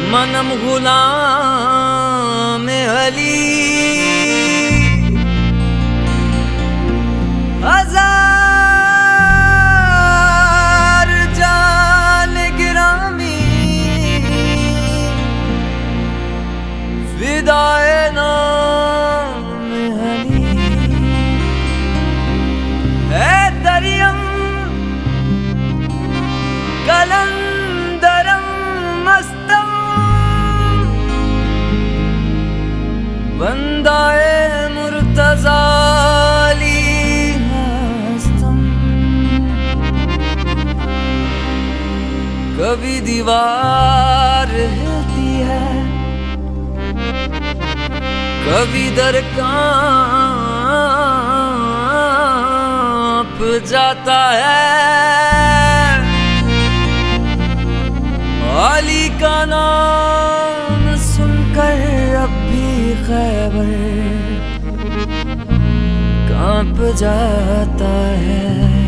मनम गुलाम अली हजार जान गिरामी फिदाए नाम अली है दरियम कलंदरम मस्तम बंदाए मुर्तज़ाली हस्तम। कभी दीवार हिलती है, कभी दर कांप जाता है। अली का नाम सुनकर अब भी खैबर कांप जाता है।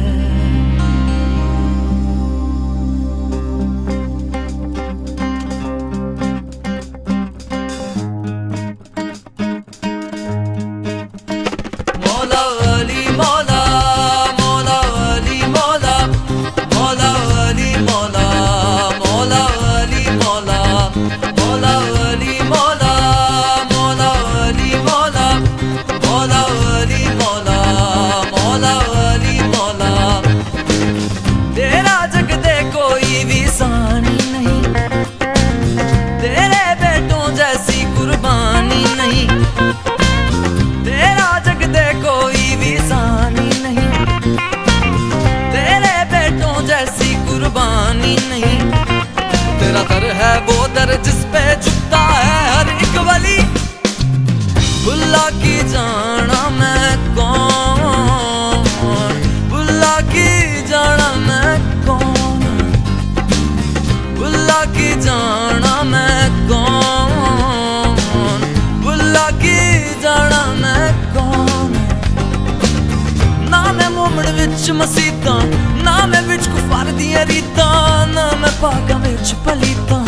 मौला अली मौला, मौला अली मौला, मौला अली मौला, मौला अली मौला, मौला अली मौला, मौला अली मौला, मौला अली मौला, मौला अली मौला। तेरा जग दे कोई भी सानी नहीं, तेरे बेटों जैसी कुर्बानी नहीं। तेरा जग दे कोई भी सानी नहीं, तेरे बेटों जैसी कुर्बानी नहीं। तेरा दर है वो दर जिस पे झुकता है हर एक वली। बुल्ला की जाना मैं कौन, बुल्ला की जाना मैं कौन, बुल्ला की जाना मैं कौन, बुल्ला की जाना मैं कौन। ना मैं मोमड़ विच मसीता, ना मैं विच कुफार दियां रीतां, ना मैं पागां विच पलीतां,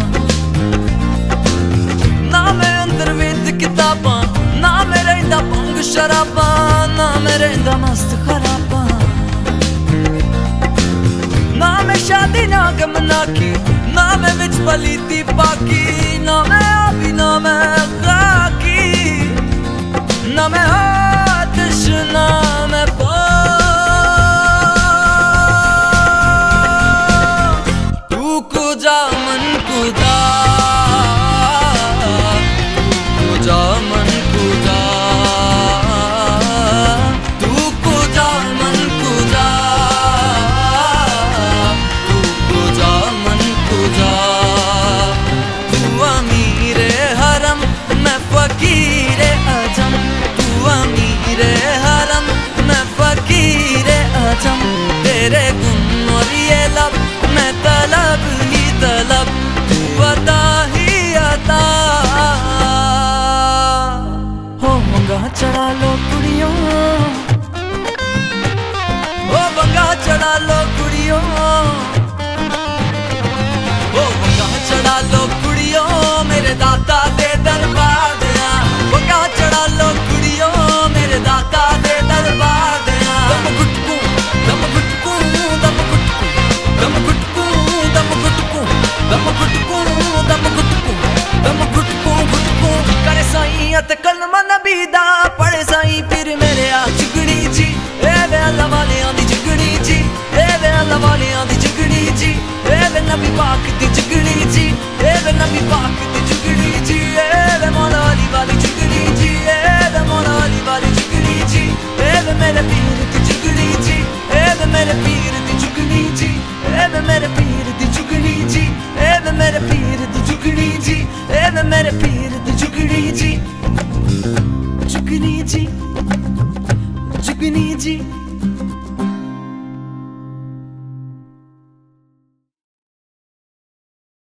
ना मैं अंदर वेद किताबां, ना मैं रहिंदा भंग शराबां, ना मैं रहिंदा मस्त खराबां। ना मैं शादी ना गम ना की, ना मैं विच पलीती पाकी, ना मैं आबी ना मैं खाकी, ना मैं आतिश ना मैं तू कुजा मन कुजा, कुजा मन कुजा, तू कुजा मन कुजा, तू कुजा मन कुजा। तू अमीर हरम मैं फकीर अजम, तू अमीर हरम मैं फकीर अजम। तेरे गुण और ये लब मैं तलब ही तलब, तू अता ही अता। हो वंगा चढ़ा लो कुड़ियों, हो वंगा चढ़ा लो कुड़ियों, हो वंगा चढ़ा लो कुड़ियों मेरे दाता दे दरबार दिया। वंगा चढ़ा लो कुड़ियों मेरे दाता दे दरबार दिया। दम गुटकू दम गुटकू दम गुटकू दम गुटकू दम गुटकू दम गुटकू दम गुटकू दम गुटकू गुटकू। करे साईं अत कलमा नबी दा पढ़े साईं पीर मेरे आ चिगड़ी जी। ए वे अल्लाह वालियां दी चिगड़ी जी, ए वे अल्लाह वालियां दी चिगड़ी जी, ए वे नबी पाक दी चिगड़ी जी, ए वे नबी पाक दी चिगड़ी जी, ए वे मौला अली वाली चिगड़ी जी, ए वे मौला अली वाली चिगड़ी जी, ए वे मेरे पीर दी चिगड़ी जी, ए वे मेरे पीर दी चिगड़ी जी, ए वे मेरे पीर दी चिगड़ी जी, ए वे मेरे पीर दी चिगड़ी जी, ए वे मेरे पीर दी चिगड़ी जी, चिगड़ी जी, चिगड़ी जी।